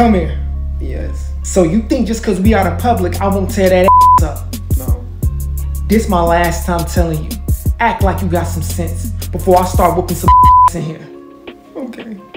Come here. Yes. So you think just because we out in public, I won't tear that up? No. This my last time telling you. Act like you got some sense before I start whooping some in here. Okay.